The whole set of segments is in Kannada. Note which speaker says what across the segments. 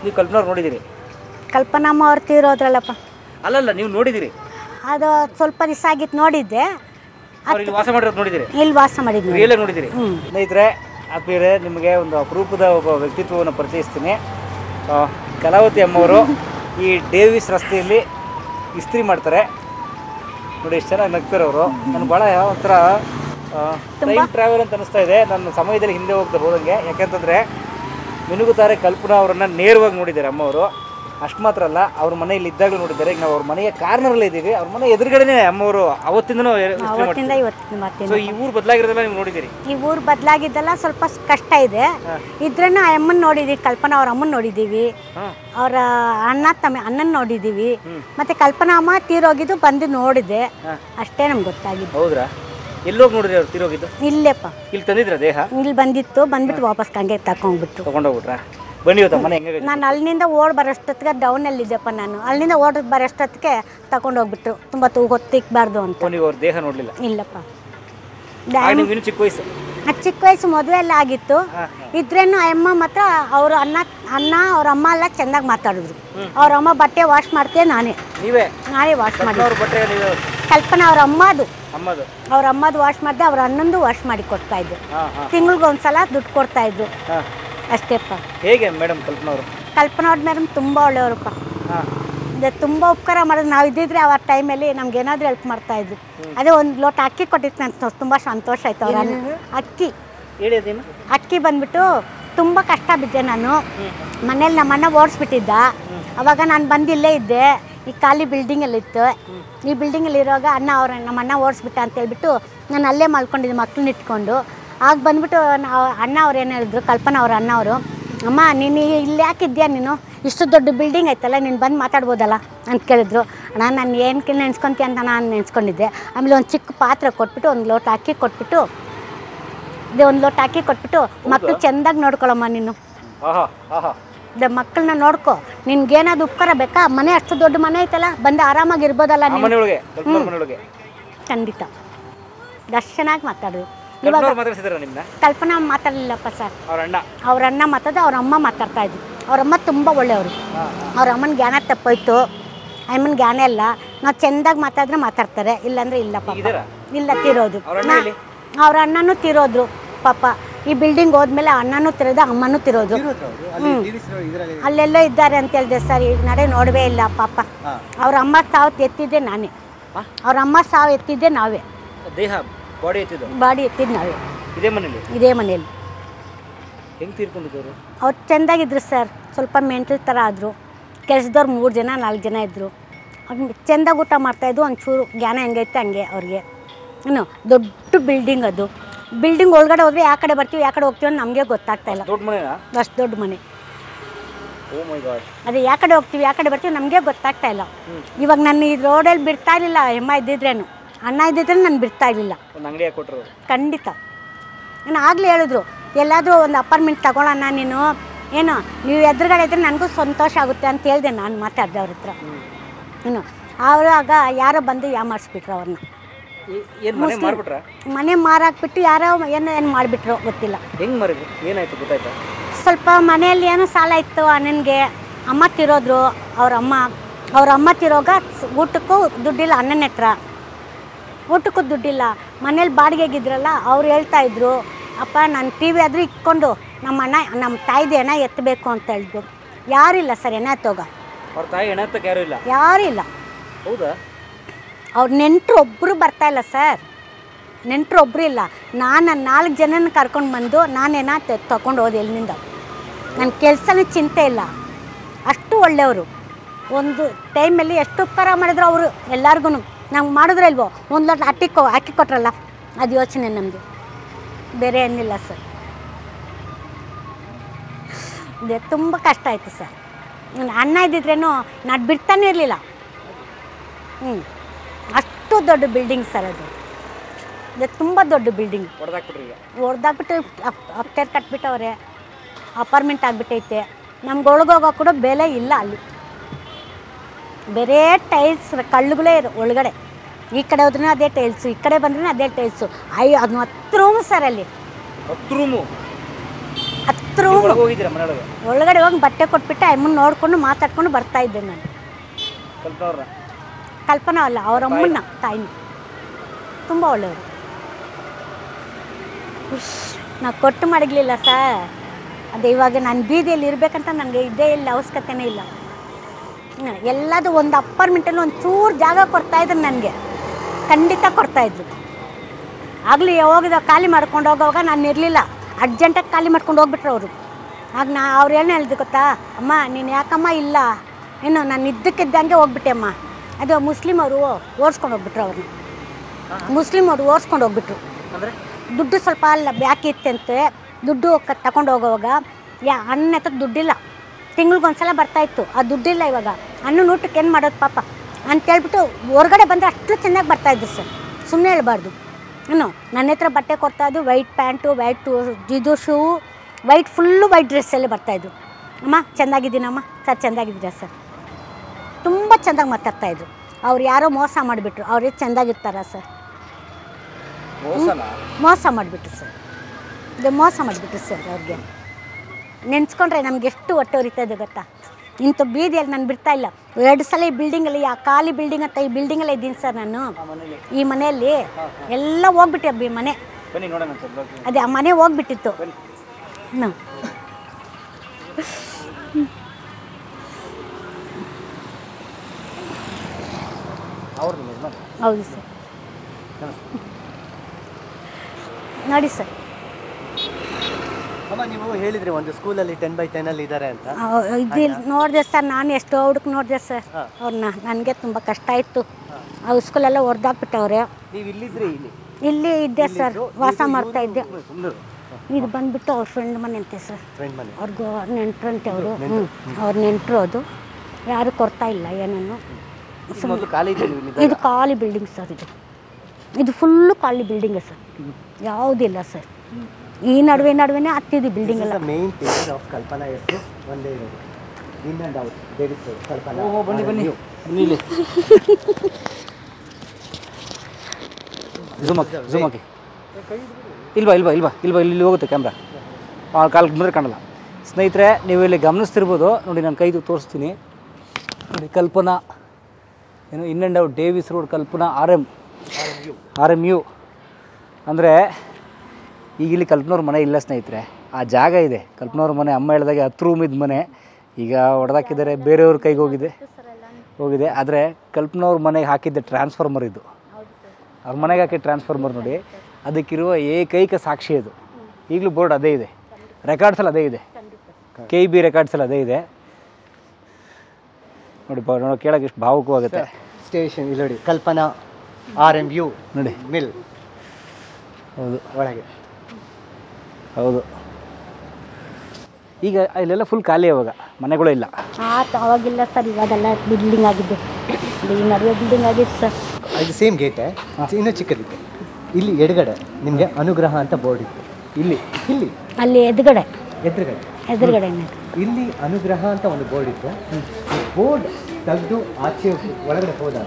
Speaker 1: ನೀವು ಕಲ್ಪನವ್ರು ನೋಡಿದ್ದೀರಿ?
Speaker 2: ಕಲ್ಪನಮ್ಮ ಅವ್ರು ತೀರೋದ್ರಲ್ಲಪ್ಪ.
Speaker 1: ಅಲ್ಲಲ್ಲ, ನೀವು ನೋಡಿದ್ದೀರಿ?
Speaker 2: ಅದು ಸ್ವಲ್ಪ ದಿವಸ ಆಗಿತ್ತು ನೋಡಿದ್ದೆ.
Speaker 1: ಇಲ್ಲಿ ವಾಸ ಮಾಡಿರೋದು ನೋಡಿದ್ದೀರಿ?
Speaker 2: ಇಲ್ಲಿ ವಾಸ ಮಾಡಿದ್ವಿ.
Speaker 1: ರಿಯಲ್ ನೋಡಿದ್ದೀರಿ? ಸ್ನೇಹಿತರೆ, ಆತ್ಮೀಯರೇ, ನಿಮಗೆ ಒಂದು ಅಪರೂಪದ ಒಬ್ಬ ವ್ಯಕ್ತಿತ್ವವನ್ನು ಪರಿಚಯಿಸ್ತೀನಿ. ಕಲಾವತಿ ಅಮ್ಮವರು ಈ ಡೇವಿಸ್ ರಸ್ತೆಯಲ್ಲಿ ಇಸ್ತ್ರಿ ಮಾಡ್ತಾರೆ ನೋಡಿ. ಎಷ್ಟು ಚೆನ್ನಾಗಿ ನಗ್ತಾರೆ ಅವರು. ನನಗೆ ಭಾಳ ಒಂಥರ ಟೈಮ್ ಟ್ರಾವೆಲ್ ಅಂತ ಅನಿಸ್ತಾ ಇದೆ. ನನ್ನ ಸಮಯದಲ್ಲಿ ಹಿಂದೆ ಹೋದಂಗೆ. ಯಾಕೆಂತಂದರೆ ಮಿನುಗುತ್ತಾರೆ ಕಲ್ಪನಾ ಅವರನ್ನು ನೇರವಾಗಿ ನೋಡಿದ್ದಾರೆ ಅಮ್ಮವರು. ಅಷ್ಟು ಮಾತ್ರ ಅಲ್ಲ, ಅವ್ರ ಮನೆಯಲ್ಲಿ ಇದ್ದಾಗಲೂ ನೋಡಿದ್ದಾರೆ. ಈಗ ನಾವು ಅವ್ರ ಮನೆಯ ಕಾರ್ನರಲ್ಲೇ ಇದ್ದೀವಿ. ಅವ್ರ ಮನೆ ಎದುರುಗಡೆನೇ ಅಮ್ಮವರು ಅವತ್ತಿಂದನೂ ಸೊ ಈ ಊರು ಬದಲಾಗಿರೋದೆಲ್ಲ ನೀವು ನೋಡಿದ್ದೀರಿ? ಈ
Speaker 2: ಊರು ಬದಲಾಗಿದ್ದೆಲ್ಲ ಸ್ವಲ್ಪ ಕಷ್ಟ ಇದೆ. ಇದ್ರನ್ನ ಅಮ್ಮನ ನೋಡಿದ್ದೀವಿ, ಕಲ್ಪನಾ ಅವ್ರ ಅಮ್ಮನ ನೋಡಿದ್ದೀವಿ, ಅವರ ಅಣ್ಣನ ನೋಡಿದ್ದೀವಿ. ಮತ್ತೆ ಕಲ್ಪನಾ ಅಮ್ಮ ತೀರೋಗಿದ್ದು ಬಂದು ನೋಡಿದೆ, ಅಷ್ಟೇ ನಮ್ಗೆ ಗೊತ್ತಾಗಿದ್ದು.
Speaker 1: ಹೌದ್ರಾ? ಎಲ್ಲೋಗಿ ನೋಡಿದ್ರಿ ಅವ್ರು ತೀರೋಗಿದ್ದು?
Speaker 2: ಇಲ್ಲೇಪ್ಪ.
Speaker 1: ಇಲ್ಲಿ ತಂದಿದ್ರ ದೇಹ?
Speaker 2: ಇಲ್ಲಿ ಬಂದಿತ್ತು, ಬಂದ್ಬಿಟ್ಟು ವಾಪಸ್ ಹಂಗೆ ತಗೊಂಡೋಗ್ಬಿಟ್ರಾ?
Speaker 1: ಬನ್ನಿ ಮನೆ ಹೆಂಗೆ?
Speaker 2: ನಾನು ಅಲ್ಲಿಂದ ಓಡ್ ಬರೋಷ್ಟೊತ್ತಿಗೆ ಡೌನಲ್ಲಿದ್ದೆಪ್ಪ. ನಾನು ಅಲ್ಲಿಂದ ಓಡ್ ಬರೋಷ್ಟೊತ್ತಿಗೆ ತಗೊಂಡೋಗ್ಬಿಟ್ರು. ತುಂಬ ಹೊತ್ತಿಕ್ಬಾರ್ದು ಅಂತ.
Speaker 1: ನೀವು ಅವ್ರ ದೇಹ ನೋಡಲಿಲ್ಲ?
Speaker 2: ಇಲ್ಲಪ್ಪ.
Speaker 1: ಚಿಕ್ಕ ವಯಸ್ಸು?
Speaker 2: ಚಿಕ್ಕ ವಯಸ್ಸು ಮದುವೆ ಎಲ್ಲ ಆಗಿತ್ತು. ಇದ್ರೇನು ಅಮ್ಮ ಮಾತ್ರ ಅವ್ರ ಅಣ್ಣ ಅವ್ರ ಅಮ್ಮ ಎಲ್ಲ ಚೆಂದಾಗಿ ಮಾತಾಡಿದ್ರು. ಅವ್ರ ಅಮ್ಮ ಬಟ್ಟೆ ವಾಶ್ ಮಾಡ್ತೇವೆ ನಾನೇ ವಾಶ್ ಮಾಡಿ. ಕಲ್ಪನಾ ಅವ್ರ ಅವ್ರ ಅಮ್ಮದು ವಾಶ್ ಮಾಡಿದೆ, ಅವ್ರ ಅಣ್ಣಂದು ವಾಶ್ ಮಾಡಿ ಕೊಡ್ತಾ ಇದ್ರು. ತಿಂಗಳಿಗೊಂದ್ಸಲ ದುಡ್ಡು ಕೊಡ್ತಾ ಇದ್ರು, ಅಷ್ಟೇಪ್ಪ.
Speaker 1: ಹೇಗೆ ಮೇಡಮ್
Speaker 2: ಕಲ್ಪನಾ ಅವ್ರ ಮೇಡಮ್ ತುಂಬ ಒಳ್ಳೆಯವರಪ್ಪ. ತುಂಬ ಉಪಕಾರ ಮಾಡೋದು. ನಾವು ಇದ್ದಿದ್ರೆ ಆ ಟೈಮಲ್ಲಿ ನಮ್ಗೆ ಏನಾದರೂ ಹೆಲ್ಪ್ ಮಾಡ್ತಾ ಇದ್ರು. ಅದೇ ಒಂದು ಲೋಟ ಅಕ್ಕಿ ಕೊಟ್ಟಿತ್ತು, ನನಗೆ ತುಂಬ ಸಂತೋಷ ಆಯ್ತು. ಅವ್ರ ಅಕ್ಕಿ ಬಂದ್ಬಿಟ್ಟು ತುಂಬ ಕಷ್ಟ ಬಿದ್ದೆ ನಾನು. ಮನೇಲಿ ನಮ್ಮಣ್ಣ ಓಡಿಸ್ಬಿಟ್ಟಿದ್ದ. ಅವಾಗ ನಾನು ಬಂದಿಲ್ಲೇ ಇದ್ದೆ. ಈ ಖಾಲಿ ಬಿಲ್ಡಿಂಗಲ್ಲಿತ್ತು. ಈ ಬಿಲ್ಡಿಂಗಲ್ಲಿ ಇರುವಾಗ ನಮ್ಮಣ್ಣ ಓಡಿಸ್ಬಿಟ್ಟ ಅಂತ ಹೇಳ್ಬಿಟ್ಟು ನಾನು ಅಲ್ಲೇ ಮಲ್ಕೊಂಡಿದ್ದೆ ಮಕ್ಳನ್ನ ಇಟ್ಕೊಂಡು. ಆಗ ಬಂದ್ಬಿಟ್ಟು ಅಣ್ಣ ಅವ್ರು ಏನು ಹೇಳಿದ್ರು, ಕಲ್ಪನಾ ಅವ್ರ ಅಣ್ಣ ಅವರು, ಅಮ್ಮ ನೀನು ಇಲ್ಲಿ ಯಾಕಿದ್ಯಾ, ನೀನು ಇಷ್ಟು ದೊಡ್ಡ ಬಿಲ್ಡಿಂಗ್ ಐತಲ್ಲ, ನೀನು ಬಂದು ಮಾತಾಡ್ಬೋದಲ್ಲ ಅಂತ ಕೇಳಿದ್ರು. ಅಣ್ಣ ನಾನು ಏನಕ್ಕೆ ನೆನೆಸ್ಕೊತೀಯ ಅಂತ ನಾನು ನೆನೆಸ್ಕೊಂಡಿದ್ದೆ. ಆಮೇಲೆ ಒಂದು ಚಿಕ್ಕ ಪಾತ್ರೆ ಕೊಟ್ಬಿಟ್ಟು ಒಂದು ಲೋಟ ಅಕ್ಕಿ ಕೊಟ್ಬಿಟ್ಟು ಮಕ್ಳು ಚೆಂದಾಗಿ ನೋಡ್ಕೊಳಮ್ಮ ನೀನು, ಮಕ್ಕಳನ್ನ ನೋಡ್ಕೊ, ನಿನ್ಗೇನಾದ್ರು ಉಪಕಾರ ಬೇಕಾ, ಮನೆ ಅಷ್ಟು ದೊಡ್ಡ ಮನೆ ಐತಲ್ಲ, ಬಂದು ಆರಾಮಾಗಿರ್ಬೋದಲ್ಲ ನೀನು. ಖಂಡಿತ ಅಷ್ಟು ಚೆನ್ನಾಗಿ ಮಾತಾಡಿದ್ರು. ಇವಾಗ ಕಲ್ಪನಾ ಮಾತಾಡಲಿಲ್ಲಪ್ಪ ಸರ್. ಅವ್ರ ಅಣ್ಣ ಮಾತಾಡ, ಅವ್ರ ಅಮ್ಮ ಮಾತಾಡ್ತಾ ಇದ್ರು. ಅವ್ರಮ್ಮ ತುಂಬ ಒಳ್ಳೆಯವರು. ಅವ್ರ ಅಮ್ಮನ ಜ್ಞಾನ ತಪ್ಪೋಯ್ತು, ಅಮ್ಮನ ಜ್ಞಾನ ಇಲ್ಲ. ನಾವು ಚೆಂದಾಗಿ ಮಾತಾಡ್ತಾರೆ, ಇಲ್ಲಾಂದ್ರೆ ಇಲ್ಲಪ್ಪ. ಇಲ್ಲ, ತೀರೋದು. ಅವ್ರ ಅಣ್ಣನೂ ತೀರೋದ್ರು ಪಾಪ. ಈ ಬಿಲ್ಡಿಂಗ್ ಹೋದ್ಮೇಲೆ ಅಣ್ಣನೂ ತಿರೋದು, ಅಮ್ಮನೂ ತಿರೋದು. ಅಲ್ಲೆಲ್ಲೋ ಇದ್ದಾರೆ ಅಂತ ಹೇಳಿದೆ ಸರ್. ಈಗ ನೋಡವೇ ಇಲ್ಲ ಪಾಪ. ಅವ್ರ ಅಮ್ಮ ಸಾವು ಎತ್ತಿದ್ದೆ ನಾನೇ. ಅವ್ರ ಅಮ್ಮ ಸಾವು ಎತ್ತಿದ್ದೆ ನಾವೇ. ಬಾಡಿ ಎತ್ತಿದ್ದು ನಾವೇ ಇದೇ ಮನೆಯಲ್ಲಿ. ಅವ್ರು ಚೆಂದಾಗಿದ್ರು ಸರ್. ಸ್ವಲ್ಪ ಮೆಂಟಲ್ ಥರ ಆದರು. ಕೆಲಸದವ್ರು 3 ಜನ 4 ಜನ ಇದ್ದರು. ಚೆಂದಾಗಿ ಊಟ ಮಾಡ್ತಾಯಿದ್ದು. ಒಂಚೂರು ಜ್ಞಾನ ಹೆಂಗೈತೆ ಹಂಗೆ ಅವ್ರಿಗೆ. ದೊಡ್ಡ ಬಿಲ್ಡಿಂಗ್ ಅದು. ಬಿಲ್ಡಿಂಗ್ ಒಳಗಡೆ ಹೋದ್ರೆ ಯಾವ ಕಡೆ ಬರ್ತೀವಿ ಯಾವ ಕಡೆ ಹೋಗ್ತೀವಿ ಅಂತ ನಮಗೆ ಗೊತ್ತಾಗ್ತಾ ಇಲ್ಲ. ಅಷ್ಟು ದೊಡ್ಡ ಮನೆ. ಅದೇ ಯಾವ ಕಡೆ ಹೋಗ್ತೀವಿ ಯಾವ ಕಡೆ ಬರ್ತೀವಿ ನಮಗೆ ಗೊತ್ತಾಗ್ತಾ ಇಲ್ಲ. ಇವಾಗ ನಾನು ಈ ರೋಡಲ್ಲಿ ಬಿಡ್ತಾ ಇರಲಿಲ್ಲ. ಅಮ್ಮ ಇದ್ದಿದ್ರೇನು, ಅಣ್ಣ ಇದ್ದಿದ್ರೆ ನಾನು ಬಿಡ್ತಾ ಇರಲಿಲ್ಲ. ಖಂಡಿತ. ನಾನು ಆಗಲೇ ಹೇಳಿದ್ರು, ಎಲ್ಲಾದರೂ ಒಂದು ಅಪಾರ್ಟ್ಮೆಂಟ್ ತಗೊಳ್ಳೋಣ ನೀನು, ಏನು ನೀವು ಎದುರುಗಡೆ ಇದ್ರೆ ನನಗೂ ಸಂತೋಷ ಆಗುತ್ತೆ ಅಂತ ಹೇಳಿದೆ. ನಾನು ಮಾತಾಡಿದೆ ಅವ್ರ ಹತ್ರ. ಆವಾಗ ಯಾರೋ ಬಂದು ಯಾಮಾರಿಸ್ಬಿಟ್ರು ಅವ್ರನ್ನ. ಮನೆ ಮಾರಾಕ್ಬಿಟ್ಟು ಯಾರೋ ಏನು ಮಾಡಿಬಿಟ್ರು ಗೊತ್ತಿಲ್ಲ. ಸ್ವಲ್ಪ ಮನೆಯಲ್ಲಿ ಏನೋ ಸಾಲ ಇತ್ತು ಅಣ್ಣನಿಗೆ. ಅಮ್ಮ ತಿರೋದ್ರು. ಅವ್ರ ಅಮ್ಮ ತಿರೋಗ ಊಟಕ್ಕೂ ದುಡ್ಡಿಲ್ಲ. ಅಣ್ಣನ ಹತ್ರ ಊಟಕ್ಕೂ ದುಡ್ಡಿಲ್ಲ. ಮನೇಲಿ ಬಾಡಿಗೆಗಿದ್ರಲ್ಲ, ಅವ್ರು ಹೇಳ್ತಾ ಇದ್ರು, ಅಪ್ಪ ನಾನು TV ಆದರೂ ಇಟ್ಕೊಂಡು ನಮ್ಮ ತಾಯಿದು ಹೆಣ ಎತ್ತಬೇಕು ಅಂತ ಹೇಳಿದ್ರು. ಯಾರಿಲ್ಲ ಸರ್ ಹೆಣ ಎತ್ತೋಗ. ಯಾರೂ ಇಲ್ಲ. ಅವ್ರ ನೆಂಟರು ಒಬ್ಬರು ಬರ್ತಾ ಇಲ್ಲ ಸರ್. ನೆಂಟರು ಒಬ್ಬರು ಇಲ್ಲ. ನಾನು 4 ಜನನ ಕರ್ಕೊಂಡು ಬಂದು ನಾನೇನ ತಗೊಂಡು ಹೋದೆ ಎಲ್ಲಿಂದ. ನನ್ನ ಕೆಲಸನೇ ಚಿಂತೆ ಇಲ್ಲ. ಅಷ್ಟು ಒಳ್ಳೆಯವರು. ಒಂದು ಟೈಮಲ್ಲಿ ಎಷ್ಟು ಉಪಕಾರ ಮಾಡಿದ್ರು ಅವರು ಎಲ್ಲರಿಗೂ. ನಮ್ಗೆ ಮಾಡಿದ್ರೆ ಇಲ್ವೋ, ಒಂದು ಲೋಟ ಹಾಕಿ ಕೊಟ್ರಲ್ಲ, ಅದು ಯೋಚನೆ ನಮ್ಮದು, ಬೇರೆ ಏನಿಲ್ಲ ಸರ್. ಅದೇ ತುಂಬ ಕಷ್ಟ ಆಯಿತು ಸರ್. ಅಣ್ಣ ಇದ್ದಿದ್ರೇನು ನಾನು ಬಿಡ್ತಾನೆ ಇರಲಿಲ್ಲ. ಅಷ್ಟು ದೊಡ್ಡ ಬಿಲ್ಡಿಂಗ್ ಸರ್ ಅದು. ತುಂಬ ದೊಡ್ಡ ಬಿಲ್ಡಿಂಗ್. ಹೊಡೆದಾಕ್ಬಿಟ್ಟು ಅಪ್ಟೇರ್ ಕಟ್ಬಿಟ್ಟವ್ರೆ. ಅಪಾರ್ಟ್ಮೆಂಟ್ ಆಗಿಬಿಟ್ಟೈತೆ. ನಮ್ಗೆ ಒಳಗೋಗೋ ಕೂಡ ಬೆಲೆ ಇಲ್ಲ ಅಲ್ಲಿ. ಬೇರೆ ಟೈಲ್ಸ್ ಕಳ್ಳುಗಳೇ ಒಳಗಡೆ. ಈ ಕಡೆ ಹೋದ್ರೂ ಅದೇ ಟೈಲ್ಸು, ಈ ಕಡೆ ಬಂದ್ರೂ ಅದೇ ಟೈಲ್ಸು. ಅದು 10 ರೂಮು ಸರ್ ಅಲ್ಲಿ. 10 ಬಾತ್ರೂಮ್
Speaker 1: ಒಳಗೆ ಹೋಗಿದ್ದೀರಾ ಮನೆಯೊಳಗೆ?
Speaker 2: ಒಳಗಡೆ ಹೋಗಿ ಬಟ್ಟೆ ಕೊಟ್ಬಿಟ್ಟು ಅಮ್ಮನ ನೋಡ್ಕೊಂಡು ಮಾತಾಡ್ಕೊಂಡು ಬರ್ತಾ ಇದ್ದೆ ನಾನು.
Speaker 1: ಕಲ್ಪನವ್ರನ್ನ?
Speaker 2: ಕಲ್ಪನಾ ಅಲ್ಲ, ಅವ್ರ ಅಮ್ಮನ ತಾಯಿನ. ತುಂಬ ಒಳ್ಳೆಯವರು. ನಾ ಕೊಟ್ಟು ಮಡಗಲಿಲ್ಲ ಸರ್. ಅದು ಇವಾಗ ನಾನು ಬೀದಿಯಲ್ಲಿ ಇರಬೇಕಂತ ನನಗೆ ಇದೇ ಇಲ್ಲ, ಅವಶ್ಯಕತೆನೇ ಇಲ್ಲ. ಎಲ್ಲದು ಒಂದು ಅಪಾರ್ಟ್ಮೆಂಟಲ್ಲಿ ಒಂದು ಚೂರು ಜಾಗ ಕೊಡ್ತಾಯಿದ್ರು ನನಗೆ, ಖಂಡಿತ ಕೊಡ್ತಾಯಿದ್ರು. ಆಗಲಿ ಹೋಗಿದ ಖಾಲಿ ಮಾಡ್ಕೊಂಡು ಹೋಗೋವಾಗ ನಾನು ಇರಲಿಲ್ಲ, ಅರ್ಜೆಂಟಾಗಿ ಖಾಲಿ ಮಾಡ್ಕೊಂಡು ಹೋಗ್ಬಿಟ್ರು ಅವರು. ಆಗ ಅವ್ರು ಏನು ಹೇಳಿದ್ರು ಗೊತ್ತಾ, ಅಮ್ಮ ನೀನು ಯಾಕಮ್ಮ ಇಲ್ಲ, ಏನು ನಾನು ಇದ್ದಕ್ಕಿದ್ದಂಗೆ ಹೋಗ್ಬಿಟ್ಟೆ ಅಮ್ಮ. ಅದು ಮುಸ್ಲಿಮ್ ಅವರು ಓಡಿಸ್ಕೊಂಡು ಹೋಗ್ಬಿಟ್ರು ಅವ್ರನ್ನ. ಮುಸ್ಲಿಮ್ ಅವರು ಓಡಿಸ್ಕೊಂಡು ಹೋಗ್ಬಿಟ್ರು. ದುಡ್ಡು ಸ್ವಲ್ಪ ಅಲ್ಲ ಬ್ಯಾಕಿ ಇತ್ತಂತೆ, ದುಡ್ಡು ತಗೊಂಡು ಹೋಗೋವಾಗ ಅಣ್ಣ ಹತ್ರ ದುಡ್ಡಿಲ್ಲ, ತಿಂಗ್ಳಿಗೊಂದ್ಸಲ ಬರ್ತಾಯಿತ್ತು. ಆ ದುಡ್ಡಿಲ್ಲ ಇವಾಗ, ಅಣ್ಣನ ಊಟಕ್ಕೆ ಏನು ಮಾಡೋದು ಪಾಪ ಅಂತೇಳ್ಬಿಟ್ಟು ಹೊರಗಡೆ ಬಂದರೆ ಅಷ್ಟು ಚೆನ್ನಾಗಿ ಬರ್ತಾಯಿದ್ರು ಸರ್. ಸುಮ್ಮನೆ ಹೇಳ್ಬಾರ್ದು. ಏನು ನನ್ನ ಹತ್ರ ಬಟ್ಟೆ ಕೊಡ್ತಾಯಿದ್ದು, ವೈಟ್ ಪ್ಯಾಂಟು, ವೈಟ್ ಇದು ಶೂ, ವೈಟ್ ಫುಲ್ಲು ವೈಟ್ ಡ್ರೆಸ್ಸಲ್ಲೇ ಬರ್ತಾಯಿದ್ರು. ಅಮ್ಮ ಚೆಂದಾಗಿದ್ದೀನಮ್ಮ ಸರ್, ಚೆಂದಾಗಿದ್ದೀರಾ ಸರ್, ತುಂಬ ಚೆಂದಾಗಿ ಮಾತಾಡ್ತಾಯಿದ್ರು. ಅವ್ರು ಯಾರೋ ಮೋಸ ಮಾಡಿಬಿಟ್ರು, ಅವ್ರೇ ಚೆಂದಾಗಿರ್ತಾರ ಸರ್? ಮೋಸ ಮಾಡಿಬಿಟ್ರು ಸರ್, ಇದು ಮೋಸ ಮಾಡಿಬಿಟ್ರು ಸರ್. ಅವ್ರಿಗೆ ನೆನೆಸ್ಕೊಂಡ್ರೆ ನಮ್ಗೆ ಎಷ್ಟು ಹೊಟ್ಟೆ ಉರಿತಾಯಿದೆ ಗೊತ್ತಾ. ಇಂಥ ಬೀದಿಯಲ್ಲಿ ನಾನು ಬಿಡ್ತಾ ಇಲ್ಲ. 2 ಸಲ ಈ ಬಿಲ್ಡಿಂಗಲ್ಲಿ, ಆ ಖಾಲಿ ಬಿಲ್ಡಿಂಗ್ ಅಂತ ಈ ಬಿಲ್ಡಿಂಗಲ್ಲೇ ಇದ್ದೀನಿ ಸರ್ ನಾನು. ಈ ಮನೆಯಲ್ಲಿ ಎಲ್ಲ ಹೋಗ್ಬಿಟ್ಟೆ ಮನೆ, ಅದೇ ಆ ಮನೆ ಹೋಗ್ಬಿಟ್ಟಿತ್ತು. ಹೌದು ಸರ್. ನೋಡಿ ಸರ್,
Speaker 3: ಅಮ್ಮ ನೀವು ಹೇಳಿದ್ರಿ ಒಂದು ಸ್ಕೂಲಲ್ಲಿ 10/10 ಅಲ್ಲಿ ಇದ್ದಾರೆ ಅಂತ.
Speaker 2: ಇದು ನೋಡಿದೆ ಸರ್, ನಾನು ಎಷ್ಟೋ ಹುಡುಕ್ ನೋಡಿದೆ ಸರ್ ಅವ್ರನ್ನ. ನನಗೆ ತುಂಬ ಕಷ್ಟ ಇತ್ತು. ಆ ಸ್ಕೂಲೆಲ್ಲ ಹೊಡೆದಾಕ್ಬಿಟ್ಟವ್ರೆ.
Speaker 3: ನೀವು ಇಲ್ಲಿದ್ರಿ?
Speaker 2: ಇಲ್ಲಿ ಇದ್ದೆ ಸರ್, ವಾಸ ಮಾಡ್ತಾ ಇದ್ದೆ. ಇದು ಬಂದ್ಬಿಟ್ಟು ಅವ್ರ ಫ್ರೆಂಡ್ ಮನೆ ಅಂತೆ ಸರ್.
Speaker 3: ಫ್ರೆಂಡ್ ಮನೆ?
Speaker 2: ಅವ್ರಿಗೂ ನೆಂಟ್ರಂತೆ ಅವರು. ಅವ್ರ ನೆಂಟರು. ಅದು ಯಾರು ಕೊಡ್ತಾ ಇಲ್ಲ ಏನನ್ನು. ಇದು ಖಾಲಿ ಬಿಲ್ಡಿಂಗ್ ಸರ್. ಇದು ಫುಲ್ಲು ಖಾಲಿ ಬಿಲ್ಡಿಂಗ್ ಸರ್, ಯಾವುದಿಲ್ಲ ಸರ್. ಈ ನಡುವೆನೇ ಹತ್ತಿದ್ದು ಬಿಲ್ಡಿಂಗ್ ಎಲ್ಲ.
Speaker 3: ಮೇನ್ ಥಿಂಗ್ ಆಫ್ ಕಲ್ಪನಾ ಹೆಸರು ಒಂದೇ ಇರೋದು, ಇನ್ ಅಂಡ್ ಔಟ್ ದೇವಿಸ್ ಕಲ್ಪನಾ.
Speaker 1: ಬನ್ನಿ ಇಲ್ಲಿ ಝೂಮ್ ಹಾಕಿ. ಇಲ್ವಾ ಇಲ್ಲಿ ಹೋಗುತ್ತೆ ಕ್ಯಾಮ್ರಾ, ಕಾಲ್ ಮುಂದೆ ಕಾಣಲ್ಲ. ಸ್ನೇಹಿತರೆ, ನೀವು ಇಲ್ಲಿ ಗಮನಿಸ್ತಿರ್ಬೋದು ನೋಡಿ, ನಾನು ಕೈದು ತೋರಿಸ್ತೀನಿ ನೋಡಿ. ಕಲ್ಪನಾ ಏನು in and out Davis road, Kalpana RMU ಅಂದರೆ ಈಗ ಇಲ್ಲಿ ಕಲ್ಪನವ್ರ ಮನೆ ಇಲ್ಲ ಸ್ನೇಹಿತರೆ, ಆ ಜಾಗ ಇದೆ. ಕಲ್ಪನವ್ರ ಮನೆ ಅಮ್ಮ ಹೇಳಿದಾಗೆ 10 ರೂಮ್ ಇದ್ದ ಮನೆ, ಈಗ ಹೊಡೆದಾಕಿದ್ದಾರೆ, ಬೇರೆಯವ್ರ ಕೈಗೆ ಹೋಗಿದೆ. ಆದರೆ ಕಲ್ಪನವ್ರ ಮನೆಗೆ ಹಾಕಿದ್ದೆ ಟ್ರಾನ್ಸ್ಫಾರ್ಮರ್ ಇದು. ಅವ್ರ ಮನೆಗೆ ಹಾಕಿದ ಟ್ರಾನ್ಸ್ಫಾರ್ಮರ್ ನೋಡಿ, ಅದಕ್ಕಿರುವ ಏಕೈಕ ಸಾಕ್ಷಿ ಅದು. ಈಗಲೂ ಬೋರ್ಡ್ ಅದೇ ಇದೆ, ರೆಕಾರ್ಡ್ಸಲ್ಲಿ ಅದೇ ಇದೆ, KB ರೆಕಾರ್ಡ್ಸಲ್ಲಿ ಅದೇ ಇದೆ ನೋಡಿ. ಕೇಳೋಕೆ ಎಷ್ಟು ಭಾವುಕವಾಗುತ್ತೆ.
Speaker 3: ಸ್ಟೇಷನ್ ಇಲ್ಲಿ ನೋಡಿ, ಕಲ್ಪನಾ RMU
Speaker 1: ನೋಡಿ
Speaker 3: ಮಿಲ್.
Speaker 1: ಹೌದು,
Speaker 3: ಒಳಗೆ
Speaker 1: ಹೌದು. ಈಗ ಇಲ್ಲೆಲ್ಲ ಫುಲ್ ಖಾಲಿ, ಅವಾಗ ಮನೆಗಳೇ ಇಲ್ಲ.
Speaker 2: ಅವಾಗಿಲ್ಲ ಸರ್, ಇವಾಗೆಲ್ಲ ಬಿಲ್ಡಿಂಗ್ ಆಗಿದೆ. ಈ ನಡುವೆ ಬಿಲ್ಡಿಂಗ್ ಆಗಿದೆ ಸರ್.
Speaker 3: ಇದು ಸೇಮ್ ಗೇಟೇ, ಇನ್ನೂ ಚಿಕ್ಕದಿತ್ತು. ಇಲ್ಲಿ ಎಡಗಡೆ ನಿಮಗೆ ಅನುಗ್ರಹ ಅಂತ ಬೋರ್ಡ್ ಇತ್ತು. ಇಲ್ಲಿ
Speaker 2: ಅಲ್ಲಿ ಎದುರುಗಡೆ
Speaker 3: ಇಲ್ಲಿ ಅನುಗ್ರಹ ಅಂತ ಒಂದು ಬೋರ್ಡ್ ಇತ್ತು. ಬೋರ್ಡ್ ತೆಗೆದು ಆಚೆ ಒಳಗಡೆ ಹೋದಾಗ,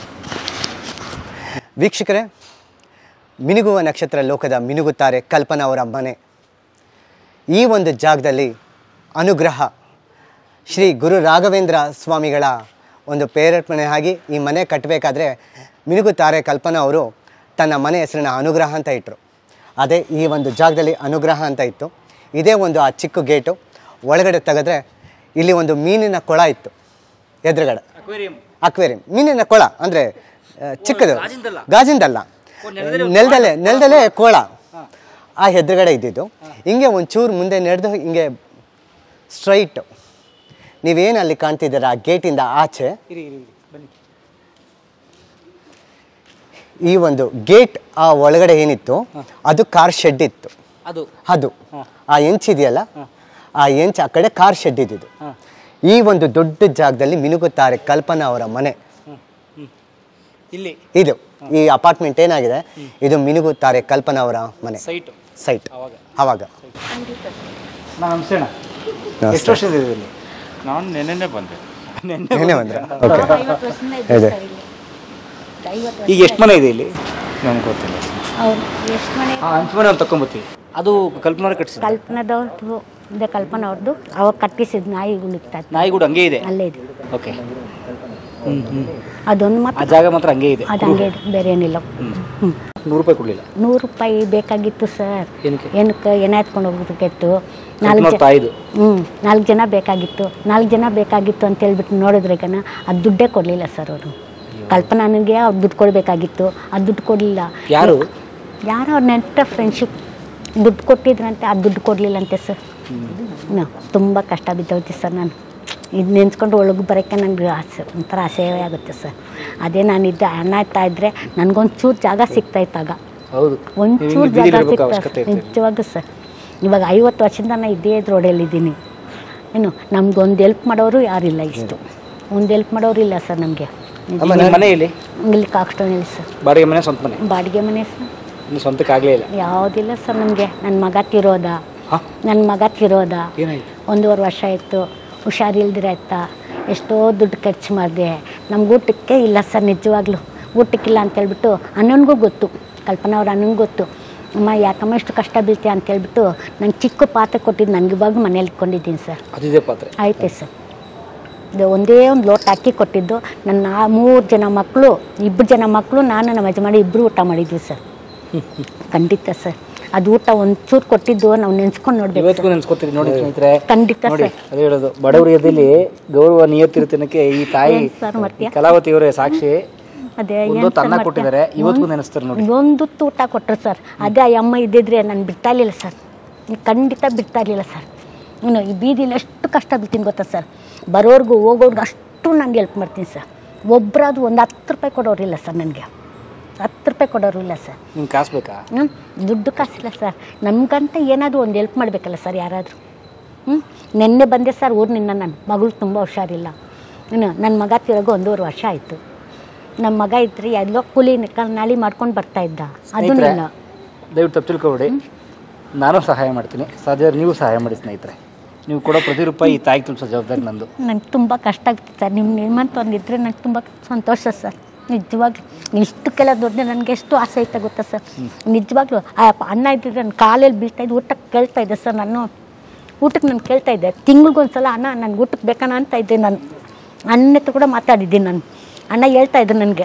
Speaker 3: ವೀಕ್ಷಕರೇ, ಮಿನುಗುವ ನಕ್ಷತ್ರ ಲೋಕದ ಮಿನುಗುತ್ತಾರೆ ಕಲ್ಪನಾ ಅವರ ಮನೆ. ಈ ಒಂದು ಜಾಗದಲ್ಲಿ ಅನುಗ್ರಹ ಶ್ರೀ ಗುರು ರಾಘವೇಂದ್ರ ಸ್ವಾಮಿಗಳ ಒಂದು ಪ್ರೇರೇಪಣೆ ಆಗಿ ಈ ಮನೆ ಕಟ್ಟಬೇಕಾದ್ರೆ ಮಿನುಗುತ್ತಾರೆ ಕಲ್ಪನಾ ಅವರು ತನ್ನ ಮನೆ ಹೆಸರನ್ನ ಅನುಗ್ರಹ ಅಂತ ಇಟ್ಟರು. ಅದೇ ಈ ಒಂದು ಜಾಗದಲ್ಲಿ ಅನುಗ್ರಹ ಅಂತ ಇತ್ತು. ಇದೇ ಒಂದು ಆ ಚಿಕ್ಕ ಗೇಟು. ಒಳಗಡೆ ತೆಗೆದ್ರೆ ಇಲ್ಲಿ ಒಂದು ಮೀನಿನ ಕೊಳ ಇತ್ತು ಎದುರುಗಡೆ, ಅಕ್ವೇರಿಯಂ. ಮೀನಿನ ಕೊಳ ಅಂದರೆ ಚಿಕ್ಕದು, ಗಾಜಿಂದಲ್ಲ, ನೆಲದಲ್ಲೇ ಕೋಳ. ಆ ಎದುರುಗಡೆ ಇದ್ದಿದ್ದು. ಹಿಂಗೆ ಒಂಚೂರು ಮುಂದೆ ನಡೆದು ಹಿಂಗೆ ಸ್ಟ್ರೈಟ್ ನೀವೇನು ಅಲ್ಲಿ ಕಾಣ್ತಿದ್ದೀರ ಆ ಗೇಟಿಂದ ಆಚೆ, ಈ ಒಂದು ಗೇಟ್ ಆ ಒಳಗಡೆ ಏನಿತ್ತು ಅದು ಕಾರ್ ಶೆಡ್ ಇತ್ತು. ಅದು ಆ ಎಂಚಿದೆಯಲ್ಲ, ಆ ಎಂಚ್ ಆ ಕಡೆ ಕಾರ್ ಶೆಡ್ ಇದ್ದಿದ್ದು. ಈ ಒಂದು ದೊಡ್ಡ ಜಾಗದಲ್ಲಿ ಮಿನುಗುತ್ತಾರೆ ಕಲ್ಪನಾ ಅವರ ಮನೆ. ಇದು ಈ ಅಪಾರ್ಟ್ಮೆಂಟ್ ಏನಾಗಿದೆ, ಇದು ಮಿನುಗುತ್ತಾರೆ ಕಲ್ಪನಾ ಅವರ ಮನೆ ಸೈಟ್. ಅವಾಗ
Speaker 1: ಎಷ್ಟು ವರ್ಷ ಇಲ್ಲಿ?
Speaker 4: ನಾನು ನೆನ್ನೆ ಬಂದೆ.
Speaker 1: ಈಗ ಎಷ್ಟು ಮನೆ ಇದೆ ಇಲ್ಲಿ?
Speaker 4: ನಮ್ಗೆ ಗೊತ್ತಿಲ್ಲ.
Speaker 1: ಹಂಚು ಮನೆ ಅವ್ರು ತಗೊಂಬತ್ತೀವಿ. ಅದು ಕಲ್ಪನಾ ಕಟ್ಟಿಸಿ.
Speaker 2: ಕಲ್ಪನಾದವ್ರು ಇದೆ ಕಲ್ಪನಾ ಅವ್ರದ್ದು. ಅವಾಗ ಕಟ್ಟಿಸಿದ ನಾಯಿಗಳು ಇರ್ತಾ ಇತ್ತು,
Speaker 1: ನಾಯಿಗೂಡು ಹಂಗೆ ಇದೆ.
Speaker 2: ಅಲ್ಲೇ ಇದೆ.
Speaker 1: ಓಕೆ.
Speaker 2: ಅದೊಂದು
Speaker 1: ಆ
Speaker 2: ಮಾತ್ರ
Speaker 1: ಜಾಗ ಮಾತ್ರ ಹಂಗೆ ಇದೆ.
Speaker 2: ಅದು ಹಂಗೆ ಇದೆ, ಬೇರೆ ಏನಿಲ್ಲ.
Speaker 1: 100 ರೂಪಾಯಿ ಕೊಡಲಿಲ್ಲ.
Speaker 2: 100 ರೂಪಾಯಿ ಬೇಕಾಗಿತ್ತು ಸರ್. ಏನಕ್ಕೆ ಏನ ಎತ್ಕೊಂಡು ಹೋಗ್ಬೇಕಿತ್ತು. 4 ಜನ ಬೇಕಾಗಿತ್ತು. 4 ಜನ ಬೇಕಾಗಿತ್ತು ಅಂತ ಹೇಳ್ಬಿಟ್ಟು ನೋಡಿದ್ರೆ ಅದು ದುಡ್ಡೇ ಕೊಡಲಿಲ್ಲ ಸರ್ ಅವರು. ಕಲ್ಪನಾ ನನಗೆ ಅವ್ರು ದುಡ್ಡು ಕೊಡಬೇಕಾಗಿತ್ತು, ಅದು ದುಡ್ಡು ಕೊಡಲಿಲ್ಲ.
Speaker 1: ಯಾರು
Speaker 2: ಅವ್ರ ನೆಂಟ ಫ್ರೆಂಡ್ಶಿಪ್ ದುಡ್ಡು ಕೊಟ್ಟಿದ್ರಂತೆ, ಅದು ದುಡ್ಡು ಕೊಡಲಿಲ್ಲಂತೆ ಸರ್. ತುಂಬ ಕಷ್ಟ ಬಿದ್ದೋಯ್ತು ಸರ್. ನಾನು ಇದು ನೆನ್ಸ್ಕೊಂಡು ಒಳಗೆ ಬರೋಕ್ಕೆ ನನಗೆ ಒಂಥರ ಅಸಹ್ಯ ಆಗುತ್ತೆ ಸರ್. ಅದೇ ನಾನಿದ್ದೆ ಅಣ್ಣ ಆಗ್ತಾ ಇದ್ದರೆ ನನಗೊಂಚೂರು ಜಾಗ ಸಿಗ್ತಾಯಿತ್ತಾಗ.
Speaker 1: ಹೌದು,
Speaker 2: ಒಂಚೂರು ಜಾಗ ಸಿಗ್ತಾ ನಿಜವಾಗೂ ಸರ್. ಇವಾಗ 50 ವರ್ಷದಿಂದ ನಾನು ಇದೇ ರೋಡಲ್ಲಿದ್ದೀನಿ. ಏನು ನಮ್ಗೊಂದು ಹೆಲ್ಪ್ ಮಾಡೋರು ಯಾರಿಲ್ಲ, ಇಷ್ಟು ಒಂದು ಹೆಲ್ಪ್ ಮಾಡೋರು ಇಲ್ಲ ಸರ್ ನಮಗೆ.
Speaker 1: ಮನೆಯಲ್ಲಿ
Speaker 2: ಇಲ್ಲಿ ಕಾಕ್ಸ್ಟೋನಲ್ಲಿ ಸರ್.
Speaker 1: ಬಾಡಿಗೆ ಮನೆ, ಸ್ವಂತ ಮನೆ?
Speaker 2: ಬಾಡಿಗೆ ಮನೆ ಸರ್.
Speaker 1: ಇನ್ನು ಸ್ವಂತಕ್ಕೆ ಆಗಲೇ ಇಲ್ಲ?
Speaker 2: ಯಾವುದಿಲ್ಲ ಸರ್ ನಮಗೆ. ನನ್ನ ಮಗ ತಿರೋದ 1.5 ವರ್ಷ ಆಯಿತು. ಹುಷಾರಿಲ್ದಿರಾಯ್ತಾ, ಎಷ್ಟೋ ದುಡ್ಡು ಖರ್ಚು ಮಾಡಿದೆ. ನಮ್ಗೆ ಊಟಕ್ಕೆ ಇಲ್ಲ ಸರ್, ನಿಜವಾಗ್ಲೂ ಊಟಕ್ಕಿಲ್ಲ ಅಂತೇಳ್ಬಿಟ್ಟು ಅಣ್ಣನಿಗೂ ಗೊತ್ತು, ಕಲ್ಪನಾ ಅವ್ರ ಅಣ್ಣನಿಗೂ ಗೊತ್ತು. ಅಮ್ಮ ಯಾಕಮ್ಮ ಇಷ್ಟು ಕಷ್ಟ ಬೀಳ್ತೀಯ ಅಂತೇಳ್ಬಿಟ್ಟು ನಂಗೆ ಚಿಕ್ಕ ಪಾತ್ರೆ ಕೊಟ್ಟಿದ್ದು ನನಗೆ ಇವಾಗ ಮನೇಲಿ ಇಟ್ಕೊಂಡಿದ್ದೀನಿ ಸರ್.
Speaker 1: ಅದಿದೆ ಪಾತ್ರೆ
Speaker 2: ಆಯ್ತೆ ಸರ್. ಇದು ಒಂದೇ ಒಂದು ಲೋಟ ಅಕ್ಕಿ ಕೊಟ್ಟಿದ್ದು. ನನ್ನ 3 ಜನ ಮಕ್ಕಳು, 2 ಜನ ಮಕ್ಕಳು, ನಾನು ನಮ್ಮ ಯಜಮಾನಿ ಇಬ್ಬರು ಊಟ ಮಾಡಿದ್ವಿ ಸರ್. ಖಂಡಿತ ಸರ್. ಅದು ಊಟ ಒಂಚೂರು ಕೊಟ್ಟಿದ್ದು ನಾವು ನೆನ್ಸ್ಕೊಂಡು ನೋಡ್ಬೇಕು.
Speaker 1: ಇವತ್ತಿಗೂ ನೆನ್ಸ್ಕೊತೀರಿ ನೋಡಿ ಸ್ನೇಹಿತರೆ.
Speaker 2: ಖಂಡಿತ
Speaker 1: ನೋಡಿ,
Speaker 2: ಸರ್.
Speaker 1: ಅದೇ ಹೇಳೋದು, ಬಡವರ ಎದೆಯಲ್ಲಿ ಗೌರವ ನಿಯತ್ತಿರ್ತನಕ್ಕೆ ಈ ತಾಯಿ ಕಲಾವತಿ ಅವರೇ ಸಾಕ್ಷಿ.
Speaker 2: ಅದೇ
Speaker 1: ಅನ್ನ ಕೊಟ್ಟಿದ್ದಾರೆ, ಇವತ್ತಿಗೂ ನೆನೆಸ್ತಾರೆ ನೋಡಿ.
Speaker 2: ಒಂದು ಊಟ ಕೊಟ್ಟರು ಸರ್. ಅದೇ ಆ ಅಮ್ಮ ಇದ್ದಿದ್ರೆ ನಾನು ಬಿಡ್ತಾ ಇರಲಿಲ್ಲ ಸರ್, ಖಂಡಿತ ಬಿಡ್ತಾ ಇರಲಿಲ್ಲ ಸರ್. ಇನ್ನು ಈ ಬೀದಿಲಿ ಎಷ್ಟು ಕಷ್ಟ ಬಿಡ್ತೀನಿ ಗೊತ್ತಾ ಸರ್. ಬರೋರ್ಗು ಹೋಗೋರ್ಗು ಅಷ್ಟು ನಾನು ಹೆಲ್ಪ್ ಮಾಡ್ತೀನಿ ಸರ್. ಒಬ್ಬರಾದ್ರು ಒಂದು 10 ರೂಪಾಯಿ ಕೊಡೋರಿಲ್ಲ ಸರ್ ನನಗೆ. 10 ರೂಪಾಯಿ ಕೊಡೋರು ಇಲ್ಲ ಸರ್.
Speaker 1: ನಿಮ್ಗೆ ಕಾಸು ಬೇಕಾ?
Speaker 2: ದುಡ್ಡು ಕಾಸಿಲ್ಲ ಸರ್. ನಮಗಂತ ಏನಾದರೂ ಒಂದು ಹೆಲ್ಪ್ ಮಾಡಬೇಕಲ್ಲ ಸರ್ ಯಾರಾದರೂ. ನೆನ್ನೆ ಬಂದೆ ಸರ್ ಊರಿನಿಂದ. ನನ್ನ ಮಗಳು ತುಂಬ ಹುಷಾರಿಲ್ಲ. ನನ್ನ ಮಗ ತಿರೋಗು 1.5 ವರ್ಷ ಆಯಿತು. ನಮ್ಮ ಮಗ ಇದ್ರೆ ಎಲ್ಲೋ ಕೂಲಿ ನಾಳಿ ಮಾಡ್ಕೊಂಡು ಬರ್ತಾ ಇದ್ದ. ಅದನ್ನಿಲ್ಲ.
Speaker 1: ದಯವಿಟ್ಟು ತಪ್ಪು ತಿಳ್ಕೊಬೇಡಿ, ನಾನು ಸಹಾಯ ಮಾಡ್ತೀನಿ. ಸಾಧ್ಯ ನೀವು ಸಹಾಯ ಮಾಡಿ ಸ್ನೇಹಿತರೆ. ನೀವು ಕೊಡೋ ಪ್ರತಿ ರೂಪಾಯಿ ಈ ತಾಯಿಗೆ ತಿಳಿಸೋ ಜವಾಬ್ದಾರಿ ನಂದು.
Speaker 2: ನಂಗೆ ತುಂಬ ಕಷ್ಟ ಆಗ್ತಿತ್ತು ಸರ್. ನಿಮ್ಮ ನಿಮ್ಮಂತ ಒಂದಿದ್ರೆ ನಂಗೆ ತುಂಬ ಸಂತೋಷ ಸರ್. ನಿಜವಾಗ್ಲೂ ಇಷ್ಟಕ್ಕೆಲ್ಲ ದೊಡ್ಡ ನನಗೆ ಎಷ್ಟು ಆಸೆ ಐತೆ ಗೊತ್ತಾ ಸರ್. ನಿಜವಾಗ್ಲೂ ಆ ಅನ್ನ ಇದ್ದಿದ್ರೆ ನನ್ನ ಕಾಲಲ್ಲಿ ಬೀಳ್ತಾಯಿದ್ದು ಊಟಕ್ಕೆ ಕೇಳ್ತಾ ಇದ್ದೆ ಸರ್. ನಾನು ಊಟಕ್ಕೆ ನಾನು ಕೇಳ್ತಾ ಇದ್ದೆ. ತಿಂಗಳಿಗೊಂದ್ಸಲ ಅಣ್ಣ ನನಗೆ ಊಟಕ್ಕೆ ಬೇಕಣ್ಣ ಅಂತ ಇದ್ದೆ. ನಾನು ಅಣ್ಣ ಹತ್ರ ಕೂಡ ಮಾತಾಡಿದ್ದೀನಿ. ನಾನು ಅಣ್ಣ ಹೇಳ್ತಾ ಇದ್ರು ನನಗೆ,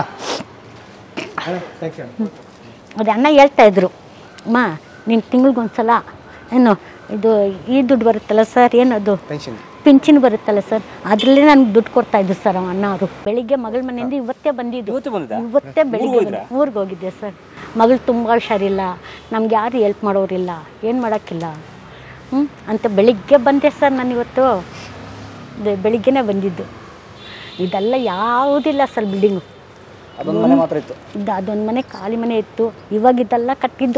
Speaker 2: ಅದೇ ಅಣ್ಣ ಹೇಳ್ತಾ ಇದ್ರು, ಅಮ್ಮ ನೀನು ತಿಂಗಳಿಗೊಂದ್ಸಲ ಏನು ಇದು ಈ ದುಡ್ಡು ಬರುತ್ತಲ್ಲ ಸರ್, ಏನದು ಪಿಂಚಿನ್ ಬರುತ್ತಲ್ಲ ಸರ್, ಅದರಲ್ಲೇ ನನಗೆ ದುಡ್ಡು ಕೊಡ್ತಾಯಿದ್ರು ಸರ್ ಅಣ್ಣ ಅವರು. ಬೆಳಿಗ್ಗೆ ಮಗಳ ಮನೆಯಿಂದ ಇವತ್ತೇ ಬಂದಿದ್ದು. ಇವತ್ತೇ ಬೆಳಿಗ್ಗೆ ಊರಿಗೆ ಹೋಗಿದ್ದೆ ಸರ್. ಮಗಳು ತುಂಬ ಹುಷಾರಿಲ್ಲ, ನಮ್ಗೆ ಯಾರು ಹೆಲ್ಪ್ ಮಾಡೋರಿಲ್ಲ, ಏನು ಮಾಡೋಕ್ಕಿಲ್ಲ ಅಂತ ಬೆಳಿಗ್ಗೆ ಬಂದೆ ಸರ್. ನಾನು ಇವತ್ತು ಬೆಳಿಗ್ಗೆನೇ ಬಂದಿದ್ದು. ಇದೆಲ್ಲ ಯಾವುದಿಲ್ಲ ಸರ್ ಬಿಲ್ಡಿಂಗು.
Speaker 1: ಅದೊಂದು ಮನೆ ಮಾತ್ರ ಇತ್ತು.
Speaker 2: ಅದೊಂದು ಮನೆ ಖಾಲಿ ಮನೆ ಇತ್ತು. ಇವಾಗ ಇದೆಲ್ಲ ಕಟ್ಟಿದ್ದು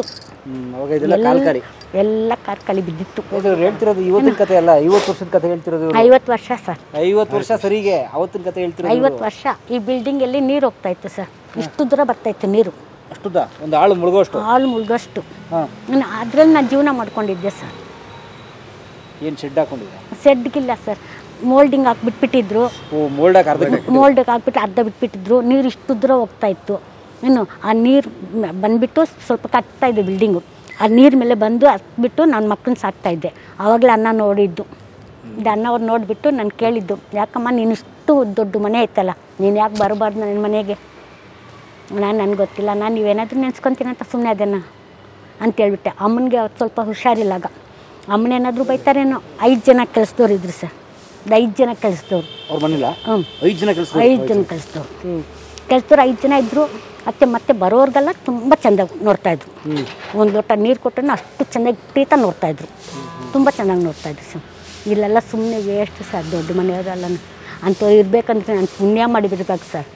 Speaker 2: ಎಲ್ಲ ಕಾರ್ಖಾಲಿ ಬಿದ್ದಿತ್ತು.
Speaker 1: ಹೇಳ್ತಿರೋದು ಇವತ್ತಿನ ಕತೆ ಅಲ್ಲ, 50 ವರ್ಷದ ಕತೆ ಹೇಳ್ತಿರೋದು.
Speaker 2: 50 ವರ್ಷ ಸರ್.
Speaker 1: 50 ವರ್ಷ ಸರಿಗೆ ಅವತ್ತಿನ ಕತೆ ಹೇಳ್ತಿರೋದು.
Speaker 2: 50 ವರ್ಷ ಈ ಬಿಲ್ಡಿಂಗ್ ಅಲ್ಲಿ ನೀರು ಹೋಗ್ತಾ ಇತ್ತು ಸರ್. ಇಷ್ಟು ದೂರ ಬರ್ತಾ ಇತ್ತು ನೀರು.
Speaker 1: ಅಷ್ಟುದ ಒಂದು ಆಳು ಮುಳುಗೋಷ್ಟು.
Speaker 2: ಅದ್ರಲ್ಲಿ ನಾನು ಜೀವನ ಮಾಡ್ಕೊಂಡಿದ್ದೆ ಸರ್.
Speaker 1: ಏನು ಶೆಡ್ ಹಾಕೊಂಡಿದ್ದೆ?
Speaker 2: ಶೆಡ್ಗಿಲ್ಲ ಸರ್, ಮೋಲ್ಡಿಂಗ್ ಹಾಕ್ಬಿಟ್ಬಿಟ್ಟಿದ್ರು. ಮೋಲ್ಡಿಗೆ ಹಾಕ್ಬಿಟ್ಟು ಅರ್ಧ ಬಿಟ್ಬಿಟ್ಟಿದ್ರು. ನೀರು ಇಷ್ಟು ದೂರ ಹೋಗ್ತಾ ಇತ್ತು. ಇನ್ನು ಆ ನೀರು ಬಂದುಬಿಟ್ಟು ಸ್ವಲ್ಪ ಕಟ್ತಾ ಇದ್ದೆ ಬಿಲ್ಡಿಂಗು. ಆ ನೀರು ಮೇಲೆ ಬಂದು ಹತ್ಬಿಟ್ಟು ನನ್ನ ಮಕ್ಕಳನ್ನ ಸಾಕ್ತಾಯಿದ್ದೆ. ಆವಾಗಲೇ ಅನ್ನ ನೋಡಿದ್ದು. ಇದು ಅನ್ನ ಅವ್ರು ನೋಡಿಬಿಟ್ಟು ನಾನು ಕೇಳಿದ್ದು, ಯಾಕಮ್ಮ ನೀನು ಇಷ್ಟು ದೊಡ್ಡ ಮನೆ ಐತಲ್ಲ, ನೀನು ಯಾಕೆ ಬರಬಾರ್ದು ನನ್ನ ಮನೆಗೆ? ನನಗೆ ಗೊತ್ತಿಲ್ಲ, ನಾನು ನೀವೇನಾದರೂ ನೆನ್ಸ್ಕೊತೀನಿ ಅಂತ ಸುಮ್ಮನೆ ಅದನ್ನು ಅಂತೇಳ್ಬಿಟ್ಟೆ. ಅಮ್ಮನಿಗೆ ಅವ್ರು ಸ್ವಲ್ಪ ಹುಷಾರಿಲ್ಲಾಗ. ಅಮ್ಮನೇನಾದರೂ ಬೈತಾರೇನೋ. 5 ಜನ ಕೆಲಸದವ್ರು ಇದ್ರು ಸರ್. 5 ಜನ ಕೆಲಸದವ್ರು
Speaker 1: ಅವ್ರ ಮನೇಲಿ.
Speaker 2: 5 ಜನ ಕೆಲಸದವ್ರು 5 ಜನ ಇದ್ದರು. ಮತ್ತೆ ಬರೋರ್ಗೆಲ್ಲ ತುಂಬ ಚೆಂದಾಗಿ ನೋಡ್ತಾಯಿದ್ರು. ಒಂದು ಲೋಟ ನೀರು ಕೊಟ್ಟರೆ ಅಷ್ಟು ಚೆನ್ನಾಗಿ ಪ್ರೀತ ನೋಡ್ತಾಯಿದ್ರು. ತುಂಬ ಚೆನ್ನಾಗಿ ನೋಡ್ತಾಯಿದ್ರು ಸರ್. ಇಲ್ಲೆಲ್ಲ ಸುಮ್ಮನೆ ವೇಸ್ಟ್ ಸರ್. ದೊಡ್ಡ ಮನೆಯವರೆಲ್ಲ ಅಂಥವ್ರು ಇರಬೇಕಂದ್ರೆ ನಾನು ಪುಣ್ಯ ಮಾಡಿಬಿಡ್ಬೇಕು ಸರ್.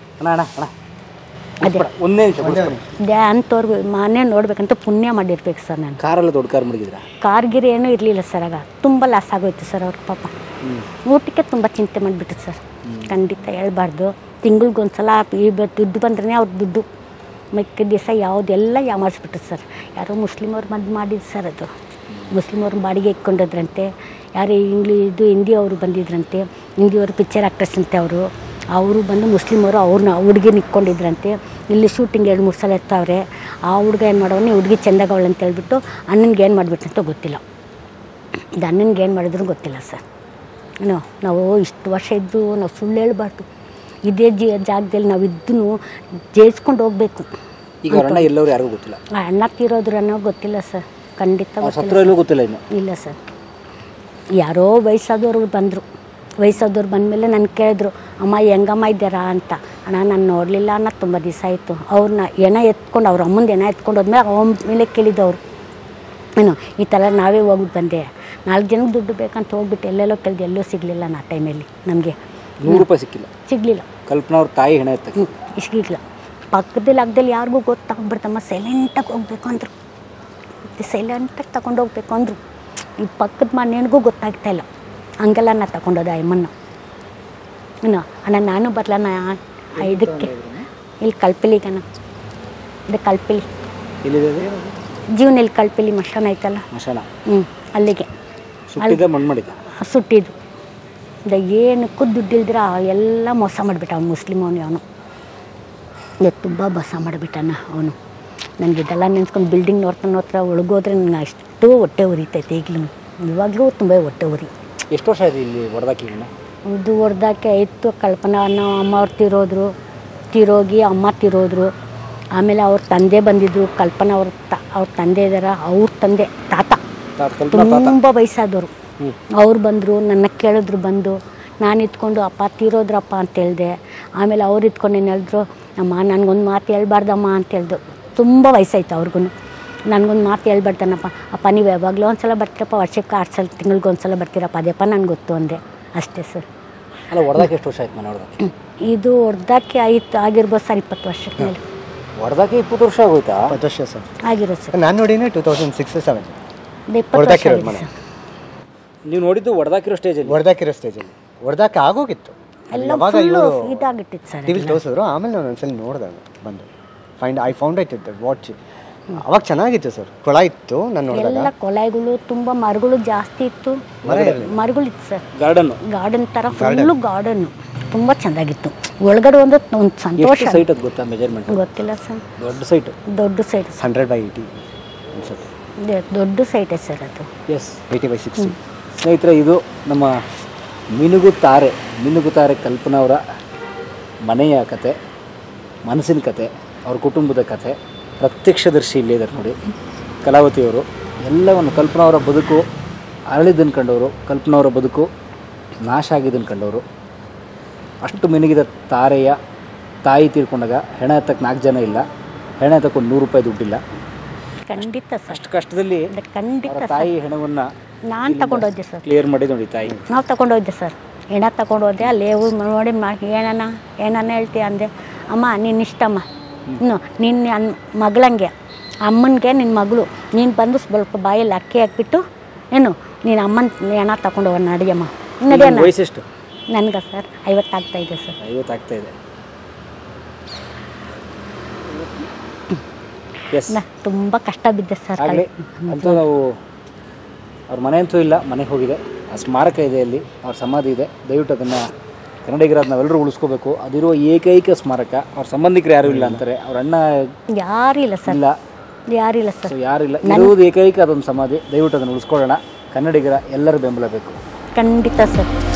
Speaker 2: ಅದೇ ಅಂಥವ್ರು ಮನೆ ನೋಡ್ಬೇಕಂತ ಪುಣ್ಯ ಮಾಡಿರ್ಬೇಕು ಸರ್. ನಾನು
Speaker 1: ಕಾರೆಲ್ಲ ದೊಡ್ಡ ಕಾರ್ ಮಾಡಿದ್ರೆ
Speaker 2: ಕಾರ್ಗಿರಿ ಏನೂ ಇರಲಿಲ್ಲ ಸರ್. ಆಗ ತುಂಬ ಲಾಸ್ ಆಗೋಯ್ತು ಸರ್ ಅವ್ರ ಪಾಪ. ಊಟಕ್ಕೆ ತುಂಬ ಚಿಂತೆ ಮಾಡಿಬಿಟ್ಟು ಸರ್. ಖಂಡಿತ ಹೇಳ್ಬಾರ್ದು. ತಿಂಗಳಿಗೊಂದ್ಸಲ ದುಡ್ಡು ಬಂದ್ರೆ ಅವ್ರ ದುಡ್ಡು ಮಿಕ್ಕ ದಿವಸ ಯಾವುದೆಲ್ಲ ಯಾಮಾರಿಸ್ಬಿಟ್ಟು ಸರ್. ಯಾರೋ ಮುಸ್ಲಿಮವ್ರು ಮಾಡಿದ್ದು ಸರ್. ಅದು ಮುಸ್ಲಿಮವ್ರು ಬಾಡಿಗೆ ಇಟ್ಕೊಂಡಿದ್ರಂತೆ. ಯಾರು ಹಿಂದಿ ಅವರು ಬಂದಿದ್ರಂತೆ. ಹಿಂದಿಯವರು ಪಿಕ್ಚರ್ ಆ್ಯಕ್ಟ್ರೆಸ್ ಅಂತೆ ಅವರು ಬಂದು ಮುಸ್ಲಿಮವರು ಅವ್ರನ್ನ ಹುಡುಗಿನ ಇಟ್ಕೊಂಡಿದ್ರಂತೆ. ಇಲ್ಲಿ ಶೂಟಿಂಗ್ 2-3 ಸಲ ಇರ್ತಾವ್ರೆ. ಆ ಹುಡುಗ ಏನು ಮಾಡೋನು, ಹುಡುಗಿ ಚೆಂದಾಗವಳು ಅಂತ ಹೇಳ್ಬಿಟ್ಟು ಅಣ್ಣನಿಗೆ ಏನು ಮಾಡಿಬಿಟ್ಟಂತ ಗೊತ್ತಿಲ್ಲ. ದಣ್ಣನಿಗೆ ಏನು ಮಾಡಿದ್ರು ಗೊತ್ತಿಲ್ಲ ಸರ್. ನಾವು ಇಷ್ಟು ವರ್ಷ ಇದ್ದು ನಾವು ಸುಳ್ಳು ಹೇಳ್ಬಾರ್ದು. ಇದೇ ಜಾಗದಲ್ಲಿ ನಾವು ಇದ್ದೂ ಜಯಿಸ್ಕೊಂಡು ಹೋಗ್ಬೇಕು.
Speaker 1: ಈಗ ಅವ್ರ ಅಣ್ಣ ಎಲ್ಲರೂ ಯಾರಿಗೂ ಗೊತ್ತಿಲ್ಲ.
Speaker 2: ಅಣ್ಣ ತೀರೋದ್ರು ಅನ್ನೋ ಗೊತ್ತಿಲ್ಲ ಸರ್, ಖಂಡಿತ
Speaker 1: ಗೊತ್ತಿಲ್ಲ ಇನ್ನು.
Speaker 2: ಇಲ್ಲ ಸರ್. ಯಾರೋ ವಯಸ್ಸಾದವ್ರು ಬಂದರು. ವಯಸ್ಸಾದವ್ರು ಬಂದಮೇಲೆ ನನ್ನ ಕೇಳಿದ್ರು, ಅಮ್ಮ ಹೆಂಗಮ್ಮ ಇದ್ದಾರಾ ಅಂತ. ಅಣ್ಣ ನಾನು ನೋಡಲಿಲ್ಲ ಅನ್ನೋ ತುಂಬ ದಿವಸ ಆಯಿತು. ಅವ್ರನ್ನ ಎತ್ಕೊಂಡು ಅವ್ರ ಅಮ್ಮಂದು ಎತ್ಕೊಂಡು ಹೋದ್ಮೇಲೆ ಅವನ ಮೇಲೆ ಕೇಳಿದವರು, ಈ ಥರ ನಾವೇ ಹೋಗ್ಬಿಟ್ಟು ಬಂದೆ, 4 ಜನಕ್ಕೆ ದುಡ್ಡು ಬೇಕಂತ ಹೋಗ್ಬಿಟ್ಟು ಎಲ್ಲೆಲ್ಲೋ ಕೇಳಿದೆ, ಎಲ್ಲೂ ಸಿಗಲಿಲ್ಲ ಆ ಟೈಮಲ್ಲಿ. ನಮಗೆ
Speaker 1: 100 ರೂಪಾಯಿ ಸಿಗಲಿಲ್ಲ. ಕಲ್ಪನಾ ಅವ್ರ ತಾಯಿ ಹೆಣ ಎತ್ತಕ್ಕೆ
Speaker 2: ಸಿಗಲಿಲ್ಲ. ಪಕ್ಕದಲ್ಲಿ ಆಗದಲ್ಲಿ ಯಾರಿಗೂ ಗೊತ್ತಾಗ್ಬಿಡ್ತಮ್ಮ, ಸೈಲೆಂಟಾಗಿ ಹೋಗ್ಬೇಕು ಅಂದರು. ಸೈಲೆಂಟಾಗಿ ತಗೊಂಡು ಹೋಗ್ಬೇಕು ಅಂದರು. ಈ ಪಕ್ಕದ ಮನೆಯನಿಗೂ ಗೊತ್ತಾಗ್ತಾ ಇಲ್ಲ. ಹಂಗೆಲ್ಲ ನಾ ತಗೊಂಡೋದೆ ಅಮ್ಮನ್ನ. ಅಣ್ಣ ನಾನು ಬರಲಣ್ಣ ಇದಕ್ಕೆ, ಇಲ್ಲಿ ಕಲ್ಪಿಲಿಗಣ್ಣ, ಇದು ಕಲ್ಪಿಲಿ ಜೀವನಲ್ಲಿ ಕಲ್ಪಿಲಿ ಮಶಾನ ಐತಲ್ಲ, ಅಲ್ಲಿಗೆ ಸುಟ್ಟಿದ್ದು. ಏನಕ್ಕೂ ದುಡ್ಡಿಲ್ದಿರ ಎಲ್ಲ ಮೋಸ ಮಾಡಿಬಿಟ್ಟ ಅವ್ನು. ಮುಸ್ಲಿಮ್ ಅವನು ತುಂಬ ಮೋಸ ಮಾಡಿಬಿಟ್ಟಣ್ಣ ಅವನು. ನನಗೆ ಇದೆಲ್ಲ ನೆನ್ಸ್ಕೊಂಡು ಬಿಲ್ಡಿಂಗ್ ನೋಡ್ತಾ ಒಳಗೋದ್ರೆ ನನಗೆ ಅಷ್ಟು ಹೊಟ್ಟೆ ಉರಿತೈತೆ. ಇವಾಗಲೂ ತುಂಬ ಹೊಟ್ಟೆ ಉರಿ.
Speaker 1: ಎಷ್ಟು ವರ್ಷ ಆಯ್ತು ಇಲ್ಲಿ ಹೊಡೆದಾಕಿ?
Speaker 2: ಇದು ಹೊಡೆದಾಕೆ ಆಯಿತು. ಕಲ್ಪನಾ ಅಮ್ಮ ಅವ್ರು ತೀರೋಗಿ ಅಮ್ಮ ತೀರೋದ್ರು. ಆಮೇಲೆ ಅವ್ರ ತಂದೆ ಬಂದಿದ್ರು. ಕಲ್ಪನಾ ಅವ್ರ ತಂದೆ ಇದ್ದಾರೆ, ಅವ್ರ ತಂದೆ ತಾತ ತುಂಬ ವಯಸ್ಸಾದವರು. ಅವ್ರು ಬಂದರು, ನನ್ನ ಕೇಳಿದ್ರು. ಬಂದು ನಾನು ಇತ್ಕೊಂಡು ಅಪ್ಪ ತೀರೋದ್ರಪ್ಪ ಅಂತ ಹೇಳಿದೆ. ಆಮೇಲೆ ಅವ್ರು ಇತ್ಕೊಂಡು ಏನು ಹೇಳಿದ್ರು, ಅಮ್ಮ ನನಗೊಂದು ಮಾತು ಹೇಳ್ಬಾರ್ದಮ್ಮ ಅಂತ ಹೇಳಿದ್ರು. ತುಂಬ ವಯಸ್ಸಾಯ್ತು ಅವ್ರಿಗೂ. ನನಗೊಂದು ಮಾತು ಹೇಳ್ಬಾರ್ದನಪ್ಪ. ಅಪ್ಪ ನೀವು ಯಾವಾಗಲೂ ಒಂದ್ಸಲ ಬರ್ತೀರಪ್ಪ, ವರ್ಷಕ್ಕೆ 6 ಸಲ ತಿಂಗಳಿಗೊಂದ್ಸಲ ಬರ್ತೀರಪ್ಪ, ಅದೇಪ್ಪ ನನಗೆ ಗೊತ್ತು ಅಂದೆ. ಅಷ್ಟೇ ಸರ್.
Speaker 1: ಅಲ್ಲ, ಹೊಡೆದಾಕೆ ಎಷ್ಟು ವರ್ಷ ಆಯ್ತು ಮನೆ ಹೊಡೆದಾಕೆ?
Speaker 2: ಇದು ಹೊಡೆದಾಕೆ ಆಗಿರ್ಬೋದು ಸರ್ 20 ವರ್ಷದ ಮೇಲೆ.
Speaker 1: ಹೊಡೆದಾಕೆ 20 ವರ್ಷ ಆಗೋಯ್ತಾ?
Speaker 3: 20 ವರ್ಷ ಸರ್
Speaker 2: ಆಗಿರೋದು ಸರ್.
Speaker 3: ನಾನು ನೋಡಿನೇ 2006-07.
Speaker 2: 20 ವರ್ಷ ಆಗಿದೆ ಸರ್.
Speaker 1: ನೀವು ನೋಡಿದ್ದು ಹೊಡೆದಾಕಿರೋ ಸ್ಟೇಜಲ್ಲಿ?
Speaker 3: ಹೊಡೆದಾಕೆ ಆಗೋಗಿತ್ತು.
Speaker 2: ಎಲ್ಲ ಇದಾಗಿಟ್ಟಿತ್ತು ಸರ್.
Speaker 3: ಟಿವಿಲಿ ತೋರಿಸಿದ್ರು. ಆಮೇಲೆ ನಾನು ಒಂದ್ಸಲ ನೋಡಿದೆ, ಬಂದು ಐ ಫೌಂಡ್ ಇಟ್ ವಾಚ್. ಅವಾಗ ಚೆನ್ನಾಗಿತ್ತು ಸರ್, ಕೊಳ ಇತ್ತು. ನಾನು ನೋಡಿದಾಗ
Speaker 2: ಎಲ್ಲ ಕೊಳಗಳು, ತುಂಬ ಮರಗಳು ಜಾಸ್ತಿ ಇತ್ತು. ಮರಗಳಿತ್ತು ಸರ್. ಗಾರ್ಡನ್ ಥರ ಫುಲ್ಲು ಗಾರ್ಡನ್ನು ತುಂಬ ಚೆಂದಾಗಿತ್ತು. ಒಳಗಡೆ ಒಂದು ಸಂತೋಷ.
Speaker 1: ಸೈಟ್ ಅದು ಗೊತ್ತಾ? ಮೆಜರ್ಮೆಂಟ್
Speaker 2: ಗೊತ್ತಿಲ್ಲ ಸರ್.
Speaker 1: ದೊಡ್ಡ ಸೈಟ್
Speaker 3: 100/80 ಅನ್ಸುತ್ತೆ.
Speaker 2: ದೊಡ್ಡ ಸೈಟೇ ಸರ್ ಅದು.
Speaker 3: 80/60.
Speaker 1: ಸ್ನೇಹಿತರೆ, ಇದು ನಮ್ಮ ಮಿನುಗುತ್ತಾರೆ ಕಲ್ಪನಾ ಅವರ ಮನೆಯ ಕತೆ, ಮನಸ್ಸಿನ ಕತೆ, ಅವ್ರ ಕುಟುಂಬದ ಕತೆ. ಪ್ರತ್ಯಕ್ಷದರ್ಶಿ ಇಲ್ಲೇ ಇದ್ದಾರೆ ನೋಡಿ, ಕಲಾವತಿಯವರು. ಎಲ್ಲವನ್ನು ಕಲ್ಪನಾ ಅವರ ಬದುಕು ಅರಳಿದ್ದನ್ನು ಕಂಡವರು, ಕಲ್ಪನಾ ಅವರ ಬದುಕು ನಾಶ ಆಗಿದ್ದನ್ನು ಕಂಡವರು. ಅಷ್ಟು ಮಿನುಗಿದ ತಾರೆಯ ತಾಯಿ ತೀರ್ಕೊಂಡಾಗ ಹೆಣ ಎತ್ತಕ್ಕೆ 4 ಜನ ಇಲ್ಲ. ಹೆಣ ಎತ್ತಕ್ಕೆ 100 ರೂಪಾಯಿ ದುಡ್ಡಿಲ್ಲ.
Speaker 2: ಖಂಡಿತ ಸರ್.
Speaker 1: ಅಷ್ಟು ಕಷ್ಟದಲ್ಲಿ
Speaker 2: ಖಂಡಿತ
Speaker 1: ತಾಯಿ ಹೆಣವನ್ನು
Speaker 2: ನಾನು ತಗೊಂಡೋದ್ದೆ ಸರ್.
Speaker 1: ಕ್ಲಿಯರ್ ಮಾಡಿದ್ದು ನೋಡಿ ತಾಯಿ.
Speaker 2: ನಾವು ತಗೊಂಡೋದ್ದೆ ಸರ್, ಹೆಣ ತಗೊಂಡೋದೆ. ಅಲ್ಲಿ ನೋಡಿ ಏನನ್ನ ಹೇಳ್ತೀಯ ಅಂದೆ. ಅಮ್ಮ ನೀನು ಇಷ್ಟಮ್ಮ, ನಿನ್ನ ಮಗಳಂಗೆ, ಅಮ್ಮನಿಗೆ ನಿನ್ನ ಮಗಳು, ನೀನು ಬಂದು ಸ್ವಲ್ಪ ಬಾಯಲ್ಲಿ ಅಕ್ಕಿ ಹಾಕ್ಬಿಟ್ಟು ನೀನು ಅಮ್ಮನ ಹೆಣ ತಗೊಂಡು ಹೋಗೋಣ ನಡಿಯಮ್ಮ. ನಡಿಯೋಣ.
Speaker 1: ವಯಸ್ಸೆಷ್ಟು
Speaker 2: ನನಗೆ ಸರ್ 50 ಆಗ್ತಾಯಿದೆ ಸರ್.
Speaker 1: 50 ಆಗ್ತಾಯಿದೆ.
Speaker 2: ತುಂಬ ಕಷ್ಟ ಬಿದ್ದೆ ಸರ್.
Speaker 1: ಅಂತೂ ನಾವು ಅವ್ರ ಮನೆ ಅಂತೂ ಇಲ್ಲ, ಮನೆಗೆ ಹೋಗಿದೆ. ಆ ಸ್ಮಾರಕ ಇದೆ, ಅಲ್ಲಿ ಅವ್ರ ಸಮಾಧಿ ಇದೆ. ದಯವಿಟ್ಟು ಅದನ್ನು ಕನ್ನಡಿಗರಾದ ನಾವೆಲ್ಲರೂ ಉಳಿಸ್ಕೋಬೇಕು. ಅದಿರುವ ಏಕೈಕ ಸ್ಮಾರಕ. ಅವ್ರ ಸಂಬಂಧಿಕರು ಯಾರೂ ಇಲ್ಲ ಅಂತಾರೆ. ಅವ್ರ ಅಣ್ಣ
Speaker 2: ಯಾರಿಲ್ಲ ಸರ್. ಯಾರಿಲ್ಲ ಸರ್.
Speaker 1: ಯಾರಿಲ್ಲ, ಇರುವುದು ಏಕೈಕ ಅದೊಂದು ಸಮಾಧಿ. ದಯವಿಟ್ಟು ಅದನ್ನು ಉಳಿಸ್ಕೊಳ್ಳೋಣ. ಕನ್ನಡಿಗರ ಎಲ್ಲರ ಬೆಂಬಲ ಬೇಕು.
Speaker 2: ಖಂಡಿತ ಸರ್.